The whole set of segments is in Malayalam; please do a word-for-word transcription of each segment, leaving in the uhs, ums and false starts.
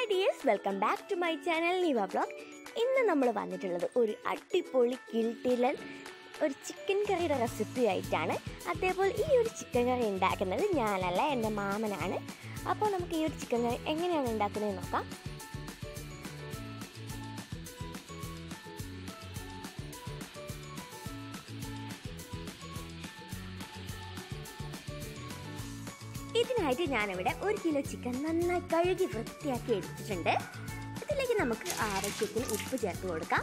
Hi dears, welcome back to my channel Niva vlog. ഇന്ന് നമ്മൾ വന്നിട്ടുള്ളത് ഒരു അടിപൊളി കിൽട്ടിലൻ ഒരു ചിക്കൻ കറിയുടെ റെസിപ്പി ആയിട്ടാണ്. അതേപോലെ ഈ ഒരു ചിക്കൻ കറി ഉണ്ടാക്കുന്നത് ഞാനല്ല, എൻ്റെ മാമനാണ്. അപ്പോൾ നമുക്ക് ഈ ഒരു ചിക്കൻ കറി എങ്ങനെയാണ് ഉണ്ടാക്കുന്നത് നോക്കാം. ഇതിനായിട്ട് ഞാനിവിടെ ഒരു കിലോ ചിക്കൻ നന്നായി കഴുകി വൃത്തിയാക്കി എടുത്തിട്ടുണ്ട്. ഇതിലേക്ക് നമുക്ക് ആവശ്യത്തിന് ഉപ്പ് ചേർത്ത് കൊടുക്കാം.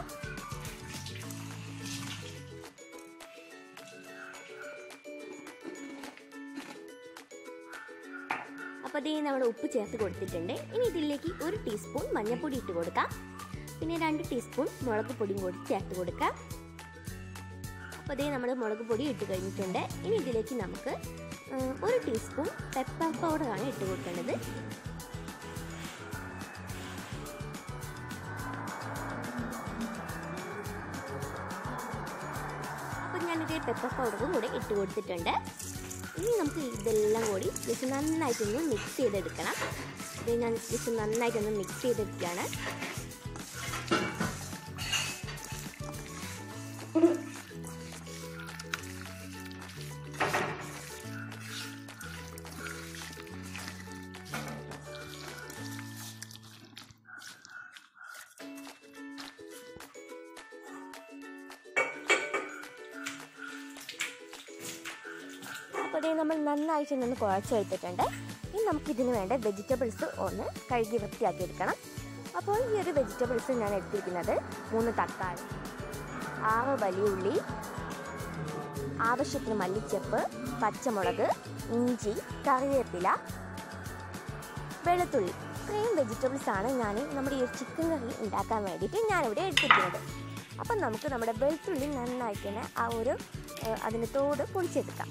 അപ്പോൾ അതേ നമ്മുടെ ഉപ്പ് ചേർത്ത് കൊടുത്തിട്ടുണ്ട്. ഇനി ഇതിലേക്ക് ഒരു ടീസ്പൂൺ മഞ്ഞൾപ്പൊടി ഇട്ട് കൊടുക്കാം. പിന്നെ രണ്ട് ടീസ്പൂൺ മുളക് പൊടിയും കൂടി ചേർത്ത് കൊടുക്കാം. അപ്പോൾ അതേ നമ്മൾ മുളക് പൊടി ഇട്ട് കഴിഞ്ഞിട്ടുണ്ട്. ഇനി ഇതിലേക്ക് നമുക്ക് ഒരു ടീസ്പൂൺ പെപ്പർ പൗഡറാണ് ഇട്ട് കൊടുക്കേണ്ടത്. അപ്പോൾ ഞാനിത് പെപ്പർ പൗഡറും കൂടെ ഇട്ട് കൊടുത്തിട്ടുണ്ട്. ഇനി നമുക്ക് ഇതെല്ലാം കൂടി ജസ്റ്റ് നന്നായിട്ടൊന്ന് മിക്സ് ചെയ്തെടുക്കണം. ഇത് ഞാൻ ജസ്റ്റ് നന്നായിട്ടൊന്ന് മിക്സ് ചെയ്തെടുക്കുകയാണ്. അപ്പോൾ അതേ നമ്മൾ നന്നായിട്ട് നിന്ന് കുഴച്ചെടുത്തിട്ടുണ്ട്. ഇനി നമുക്കിതിന് വേണ്ട വെജിറ്റബിൾസ് ഒന്ന് കഴുകി വൃത്തിയാക്കി എടുക്കണം. അപ്പോൾ ഈ ഒരു വെജിറ്റബിൾസ് ഞാൻ എടുത്തിരിക്കുന്നത് മൂന്ന് തക്കാളി, ആറ് വലിയ ഉള്ളി, ആവശ്യത്തിന് മല്ലിച്ചപ്പ്, പച്ചമുളക്, ഇഞ്ചി, കറിവേപ്പില, വെളുത്തുള്ളി. ഇത്രയും വെജിറ്റബിൾസ് ആണ് ഞാൻ നമ്മുടെ ഈ ചിക്കൻ കറി ഉണ്ടാക്കാൻ വേണ്ടിയിട്ട് ഞാനിവിടെ എടുത്തിരിക്കുന്നത്. അപ്പം നമുക്ക് നമ്മുടെ വെളുത്തുള്ളി നന്നായിട്ട് തന്നെ ആ ഒരു അതിൻ്റെ തോട് പൊളിച്ചെടുക്കാം.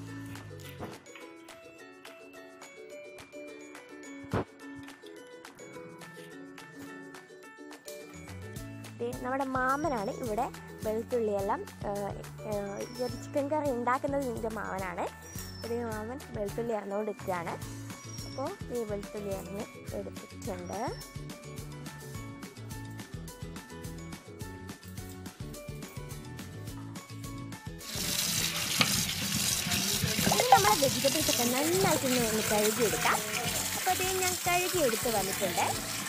നമ്മുടെ മാമനാണ് ഇവിടെ വെളുത്തുള്ളിയെല്ലാം ഈ ഒരു ചിക്കൻ കറി ഉണ്ടാക്കുന്നത്. ഇതിൻ്റെ മാമനാണ്. ഒരു മാമൻ വെളുത്തുള്ളി അറിഞ്ഞുകൊണ്ടിരിക്കുകയാണ്. അപ്പോൾ ഈ വെളുത്തുള്ളി അറിഞ്ഞ് എടുത്തിട്ടുണ്ട്. ഇനി നമ്മളെ വെജിറ്റബിൾസ് ഒക്കെ നന്നായിട്ടൊന്ന് ഒന്ന് കഴുകിയെടുക്കാം. അപ്പോൾ അത് ഞാൻ കഴുകിയെടുത്ത് വന്നിട്ടുണ്ട്.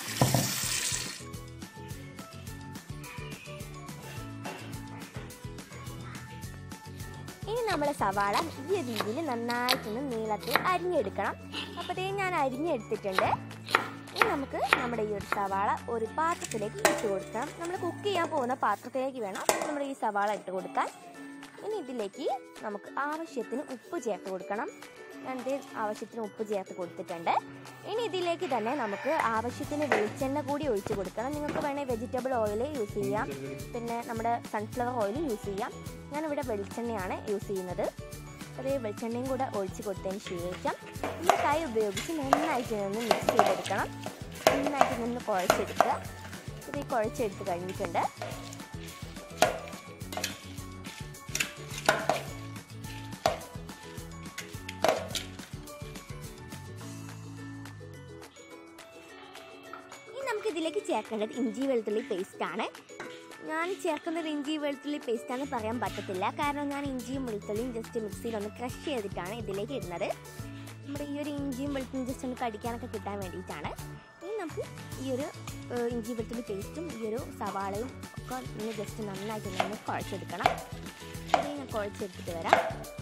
ഇനി നമ്മളെ സവാള ഈ രീതിയിൽ നന്നായിട്ടൊന്ന് നീളത്തിൽ അരിഞ്ഞെടുക്കണം. അപ്പോഴത്തേ ഞാൻ അരിഞ്ഞെടുത്തിട്ടുണ്ട്. ഇനി നമുക്ക് നമ്മുടെ ഈ ഒരു സവാള ഒരു പാത്രത്തിലേക്ക് ഇട്ട് കൊടുക്കണം. നമ്മൾ കുക്ക് ചെയ്യാൻ പോകുന്ന പാത്രത്തിലേക്ക് വേണം നമ്മുടെ ഈ സവാള ഇട്ട് കൊടുക്കാൻ. ഇനി ഇതിലേക്ക് നമുക്ക് ആവശ്യത്തിന് ഉപ്പ് ചേർത്ത് കൊടുക്കണം. ഞാൻ ഇത് ആവശ്യത്തിന് ഉപ്പ് ചേർത്ത് കൊടുത്തിട്ടുണ്ട്. ഇനി ഇതിലേക്ക് തന്നെ നമുക്ക് ആവശ്യത്തിന് വെളിച്ചെണ്ണ കൂടി ഒഴിച്ച് കൊടുക്കണം. നിങ്ങൾക്ക് വേണമെങ്കിൽ വെജിറ്റബിൾ ഓയിൽ യൂസ് ചെയ്യാം, പിന്നെ നമ്മുടെ സൺഫ്ലവർ ഓയിൽ യൂസ് ചെയ്യാം. ഞാനിവിടെ വെളിച്ചെണ്ണയാണ് യൂസ് ചെയ്യുന്നത്. അതേ വെളിച്ചെണ്ണയും കൂടെ ഒഴിച്ച് കൊടുത്തതിന് ശേഷം ഈ കൈ ഉപയോഗിച്ച് നന്നായിട്ട് നിന്ന് മിക്സ് ചെയ്തെടുക്കണം. നന്നായിട്ട് നിന്ന് കുഴച്ചെടുക്കുക. ഇത് കുഴച്ചെടുത്ത് കഴിഞ്ഞിട്ടുണ്ട്. ഇതിലേക്ക് ചേർക്കേണ്ടത് ഇഞ്ചി വെളുത്തുള്ളി പേസ്റ്റാണ്. ഞാൻ ചേർക്കുന്നത് ഇഞ്ചി വെളുത്തുള്ളി പേസ്റ്റാണെന്ന് പറയാൻ പറ്റത്തില്ല, കാരണം ഞാൻ ഇഞ്ചിയും വെളുത്തുള്ളിയും ജസ്റ്റ് മിക്സിയിലൊന്ന് ക്രഷ് ചെയ്തിട്ടാണ് ഇതിലേക്ക് ഇടുന്നത്. നമ്മുടെ ഈ ഒരു ഇഞ്ചിയും വെളുത്തുള്ളിയും ജസ്റ്റ് ഒന്ന് കടിക്കാനൊക്കെ കിട്ടാൻ വേണ്ടിയിട്ടാണ്. ഇനി നമുക്ക് ഈ ഒരു ഇഞ്ചി വെളുത്തുള്ളി പേസ്റ്റും ഈ ഒരു സവാളയും ഒക്കെ ഒന്ന് ജസ്റ്റ് നന്നായിട്ട് ഒന്ന് കുഴച്ചെടുക്കണം. ഇത് ഞാൻ കുഴച്ചെടുത്തിട്ട് വരാം.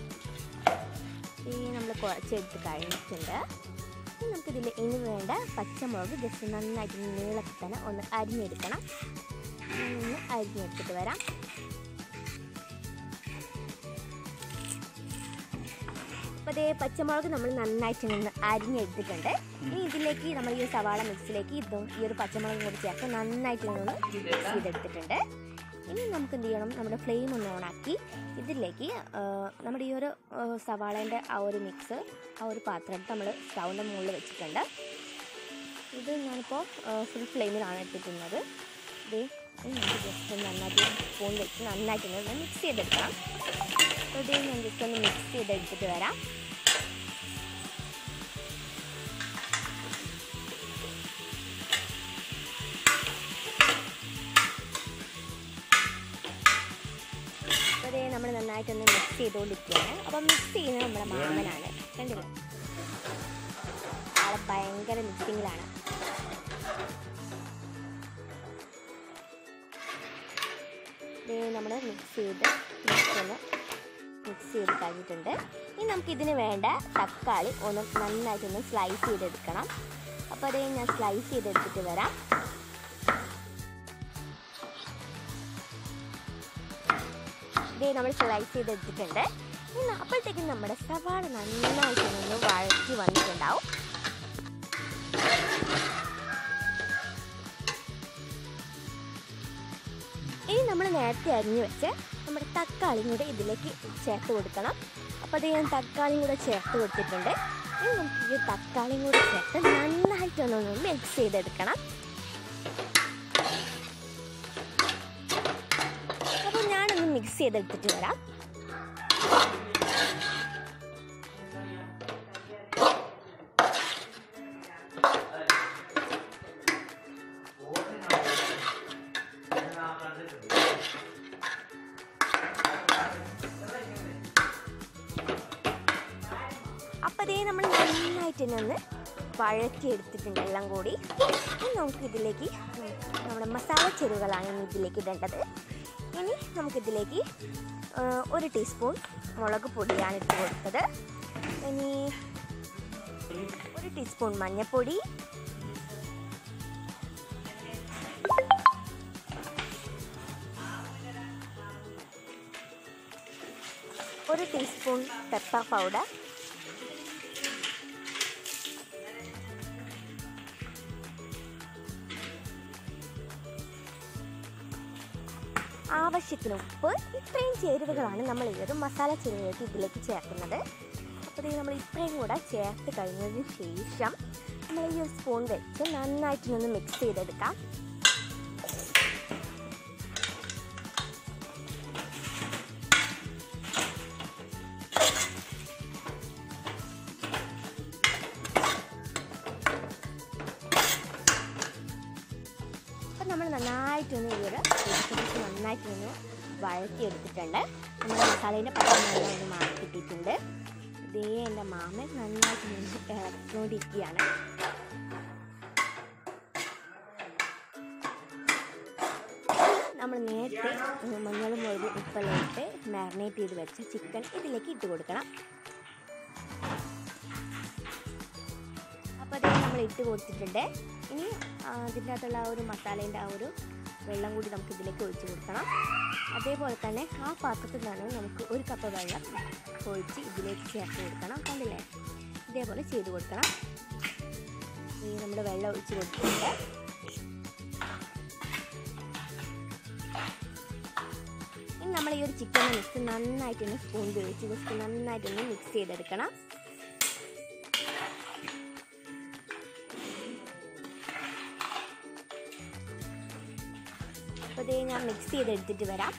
ഈ നമ്മൾ കുഴച്ചെടുത്ത് കഴിഞ്ഞിട്ടുണ്ട്. നമുക്കിതിൽ ഇനി വേണ്ട പച്ചമുളക് ജസ്റ്റ് നന്നായിട്ട് നീളത്തിൽ തന്നെ ഒന്ന് അരിഞ്ഞെടുക്കണം. ഒന്ന് അരിഞ്ഞെടുത്തിട്ട് വരാം. അപ്പോൾ അതേ പച്ചമുളക് നമ്മൾ നന്നായിട്ട് നിന്ന് അരിഞ്ഞെടുത്തിട്ടുണ്ട്. ഇനി ഇതിലേക്ക് നമ്മൾ ഈ സവാള മിക്സിലേക്ക് ഇതും ഈ ഒരു പച്ചമുളകും കൂടി ചേർത്ത് നന്നായിട്ട് നിന്ന് മിക്സ് ചെയ്തെടുത്തിട്ടുണ്ട്. ഇനി നമുക്ക് എന്ത് ചെയ്യണം, നമ്മുടെ ഫ്ലെയിം ഒന്ന് ഓണാക്കി ഇതിലേക്ക് നമ്മുടെ ഈ ഒരു സവാളേൻ്റെ ആ ഒരു മിക്സ് ആ ഒരു പാത്രം നമ്മൾ സ്റ്റൗവിൻ്റെ മുകളിൽ വെച്ചിട്ടുണ്ട്. ഇത് ഞാനിപ്പോൾ ഫുൾ ഫ്ലെയിമിലാണ് എടുത്തിട്ടുള്ളത്. ഇത് നമുക്ക് ജസ്റ്റ് നന്നായിട്ട് സ്പൂൺ വെച്ച് നന്നായിട്ട് ഒന്ന് മിക്സ് ചെയ്തെടുക്കാം. അപ്പോൾ ഇത് ഞാൻ ജസ്റ്റ് ഒന്ന് മിക്സ് ചെയ്തെടുത്തിട്ട് വരാം. മിക്സ് ചെയ്തുകൊണ്ടിരിക്കുകയാണ്. അപ്പം മിക്സ് ചെയ്യുന്നത് നമ്മുടെ മാമനാണ്. കണ്ടില്ലേ, ആളെ ഭയങ്കര മിക്സിങ്ങിലാണ്. നമ്മൾ മിക്സ് ചെയ്ത് ഒന്ന് മിക്സ് ചെയ്ത് കഴിഞ്ഞിട്ടുണ്ട്. ഇനി നമുക്കിതിന് വേണ്ട തക്കാളി ഒന്ന് നന്നായിട്ടൊന്ന് സ്ലൈസ് ചെയ്തെടുക്കണം. അപ്പോൾ അതേ ഞാൻ സ്ലൈസ് ചെയ്തെടുത്തിട്ട് വരാം. ഇതേ നമ്മൾ സ്ലൈസ് ചെയ്തെടുത്തിട്ടുണ്ട്. ഇനി അപ്പോഴത്തേക്കും നമ്മുടെ സവാള നന്നായിട്ടൊന്ന് വഴറ്റി വന്നിട്ടുണ്ടാവും. ഇനി നമ്മൾ നേരത്തെ അരിഞ്ഞു വെച്ച് നമ്മുടെ തക്കാളിയും കൂടെ ഇതിലേക്ക് ചേർത്ത് കൊടുക്കണം. അപ്പോൾ അത് ഞാൻ തക്കാളിയും കൂടെ ചേർത്ത് കൊടുത്തിട്ടുണ്ട്. ഇനി നമുക്ക് ഈ തക്കാളിയും കൂടെ ചേർത്ത് നന്നായിട്ടൊന്ന് മിക്സ് ചെയ്തെടുക്കണം. അപ്പോൾ ഞാനൊന്ന് മിക്സ് ചെയ്തെടുത്തിട്ട് വരാം. അപ്പോൾ അതേ നമ്മൾ നന്നായിട്ട് തന്നെ ഒന്ന് വഴറ്റിയെടുത്തിട്ടുണ്ട് എല്ലാം കൂടി. ഇനി നമുക്കിതിലേക്ക് നമ്മുടെ മസാല ചേരുവകളാണ് ഇനി ഇതിലേക്ക് ഇടേണ്ടത്. ഇനി നമുക്കിതിലേക്ക് ഒരു ടീസ്പൂൺ മുളക് പൊടിയാണ് ഇട്ട് കൊടുത്തത്. ഇനി ഒരു ടീസ്പൂൺ മഞ്ഞൾപ്പൊടി, ഒരു ടീസ്പൂൺ പെപ്പർ പൗഡർ, ആവശ്യത്തിന് ഉപ്പ്. ഇത്രയും ചേരുവകളാണ് നമ്മൾ ഈ ഒരു മസാല ചേരുവകൾക്ക് ഇതിലേക്ക് ചേർക്കുന്നത്. അപ്പോൾ ഇത് നമ്മൾ ഇത്രയും കൂടെ ചേർത്ത് കഴിഞ്ഞതിന് ശേഷം നമ്മൾ ഈ ഒരു സ്പൂൺ വെച്ച് നന്നായിട്ടൊന്ന് മിക്സ് ചെയ്തെടുക്കാം. അപ്പം നമ്മൾ നന്നായിട്ടൊന്ന് ഈ ഒരു വെജിറ്റബിൾസ് നന്നായിട്ടൊന്ന് വഴറ്റിയെടുത്തിട്ടുണ്ട്. നമ്മുടെ മസാലേൻ്റെ പച്ച നല്ല ഒന്ന് മാറി കിട്ടിയിട്ടുണ്ട്. ഇതേ എൻ്റെ മാമൻ നന്നായിട്ട് ഇളക്കിക്കൊണ്ടിരിക്കുകയാണ്. നമ്മൾ നേരത്തെ മഞ്ഞളും മുളകും ഉപ്പെല്ലാം ഇട്ട് മാരിനേറ്റ് ചെയ്ത് വെച്ച ചിക്കൻ ഇതിലേക്ക് ഇട്ട് കൊടുക്കണം. അപ്പോൾ അതേ നമ്മൾ ഇട്ട് കൊടുത്തിട്ടുണ്ട്. ഇനി അതിൻ്റെ അകത്തുള്ള ആ ഒരു മസാലേൻ്റെ ആ ഒരു വെള്ളം കൂടി നമുക്ക് ഇതിലേക്ക് ഒഴിച്ച് കൊടുക്കണം. അതേപോലെ തന്നെ ആ പാത്രത്തിൽ നിന്നാണ് നമുക്ക് ഒരു കപ്പ് വെള്ളം ഒഴിച്ച് ഇതിലേക്ക് ചേർത്ത് കൊടുക്കണം. കണ്ടില്ലേ, ഇതേപോലെ ചെയ്ത് കൊടുക്കണം. ഈ നമ്മുടെ വെള്ളം ഒഴിച്ച് കൊടുത്തിട്ടുണ്ട്. ഇനി നമ്മൾ ഈ ഒരു ചിക്കൻ മിക്സ് നന്നായിട്ടൊന്ന് സ്പൂൺ ഉപയോഗിച്ച് ജസ്റ്റ് നന്നായിട്ടൊന്ന് മിക്സ് ചെയ്തെടുക്കണം. അപ്പോൾ ഇതേ ഞാൻ മിക്സ് ചെയ്തെടുത്തിട്ട് വരാം.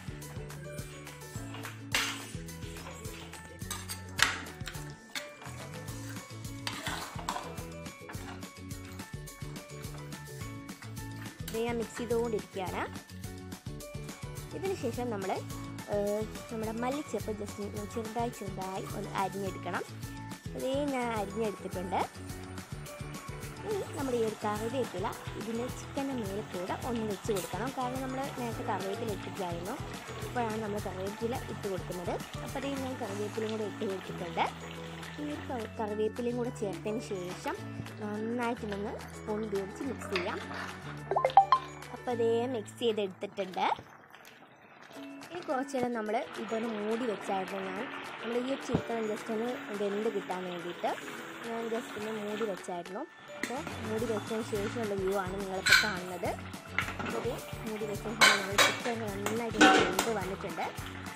ഇത് ഞാൻ മിക്സ് ചെയ്തുകൊണ്ടിരിക്കുകയാണ്. ഇതിന് ശേഷം നമ്മൾ നമ്മുടെ മല്ലിച്ചപ്പ് ജസ്റ്റ് ചെറുതായി ചെറുതായി ഒന്ന് അരിഞ്ഞെടുക്കണം. അതേ ഞാൻ അരിഞ്ഞെടുത്തിട്ടുണ്ട്. ഇനി നമ്മുടെ ഈ ഒരു കറിവേപ്പില ഇതിൻ്റെ ചിക്കൻ്റെ മേലെ കൂടെ ഒന്ന് വെച്ച് കൊടുക്കണം. കാരണം നമ്മൾ നേരത്തെ കറിവേപ്പില ഇട്ടിട്ടായിരുന്നു, അപ്പോഴാണ് നമ്മൾ കറിവേപ്പില ഇട്ട് കൊടുക്കുന്നത്. അപ്പോൾ അതേ ഞാൻ കറിവേപ്പിലയും കൂടെ ഇട്ട് കൊടുത്തിട്ടുണ്ട്. ഈ ഒരു കറിവേപ്പിലയും കൂടെ ചേർത്തതിന് ശേഷം നന്നായിട്ടൊന്ന് സ്പൂൺ ഉപയോഗിച്ച് മിക്സ് ചെയ്യാം. അപ്പോൾ അതേ മിക്സ് ചെയ്തെടുത്തിട്ടുണ്ട്. ഇനി കുറച്ച് നേരം നമ്മൾ ഇതൊന്ന് മൂടി വെച്ചായിരുന്നു. ഞാൻ നമ്മൾ ഈ ചിക്കൻ ജസ്റ്റ് ഒന്ന് വെന്ത് കിട്ടാൻ വേണ്ടിയിട്ട് ഞാൻ ജസ്റ്റ് ഒന്ന് മൂടി വെച്ചായിരുന്നു. അപ്പോൾ മൂടി വെച്ചതിന് ശേഷമുള്ള വ്യൂ ആണ് നിങ്ങളിപ്പോൾ കാണുന്നത്. അപ്പോൾ മൂടി വെച്ചതിന് ശേഷം നമ്മൾ ചിക്കൻ നന്നായിട്ട് വെന്ത് വന്നിട്ടുണ്ട്.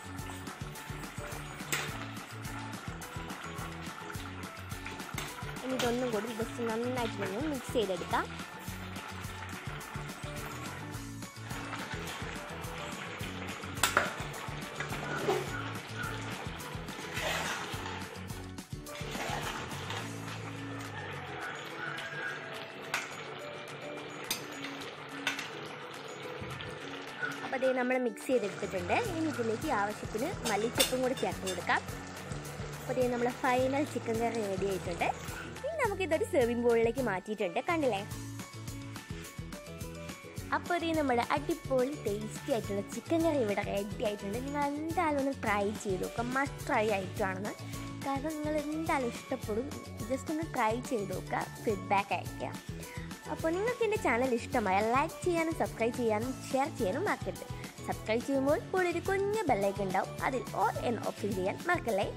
ഇനി ഇതൊന്നും കൂടി ജസ്റ്റ് നന്നായിട്ട് ഒന്ന് മിക്സ് ചെയ്തെടുക്കാം. അപ്പോൾ അതേ നമ്മൾ മിക്സ് ചെയ്തെടുത്തിട്ടുണ്ട്. ഇനി ഇതിലേക്ക് ആവശ്യത്തിന് മല്ലിച്ചപ്പും കൂടി ചേർത്ത് കൊടുക്കാം. അപ്പോൾ അതേ നമ്മൾ ഫൈനൽ ചിക്കൻ കറി റെഡി ആയിട്ടുണ്ട്. ഇനി നമുക്കിതൊരു സെർവിങ് ബോളിലേക്ക് മാറ്റിയിട്ടുണ്ട്. കണ്ടില്ലേ? അപ്പോൾ അതേ നമ്മുടെ അടിപൊളി ടേസ്റ്റി ആയിട്ടുള്ള ചിക്കൻ കറി ഇവിടെ റെഡി ആയിട്ടുണ്ട്. നിങ്ങൾ എന്തായാലും ഒന്ന് ട്രൈ ചെയ്ത് നോക്കുക. മസ്റ്റ് ട്രൈ ആയിട്ടാണെന്ന്. കാരണം നിങ്ങൾ എന്തായാലും ഇഷ്ടപ്പെടും. ജസ്റ്റ് ഒന്ന് ട്രൈ ചെയ്ത് നോക്കുക, ഫീഡ്ബാക്ക് അയയ്ക്കുക. അപ്പോൾ നിങ്ങൾക്ക് എൻ്റെ ചാനൽ ഇഷ്ടമായ ലൈക്ക് ചെയ്യാനും സബ്സ്ക്രൈബ് ചെയ്യാനും ഷെയർ ചെയ്യാനും മറക്കരുത്. സബ്സ്ക്രൈബ് ചെയ്യുമ്പോൾ ഇപ്പോൾ ഒരു കുഞ്ഞ് ബെല്ലൈക്കൺ ഉണ്ടാവും. അതിൽ ഓൾ എന്ന് ഓപ്ഷൻ ചെയ്യാൻ മറക്കല്ലേ.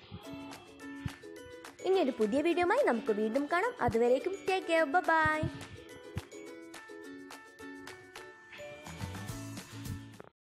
ഇനി ഒരു പുതിയ വീഡിയോയുമായി നമുക്ക് വീണ്ടും കാണാം. അതുവരേക്കും ടേക്ക് കെയർ. ബൈ.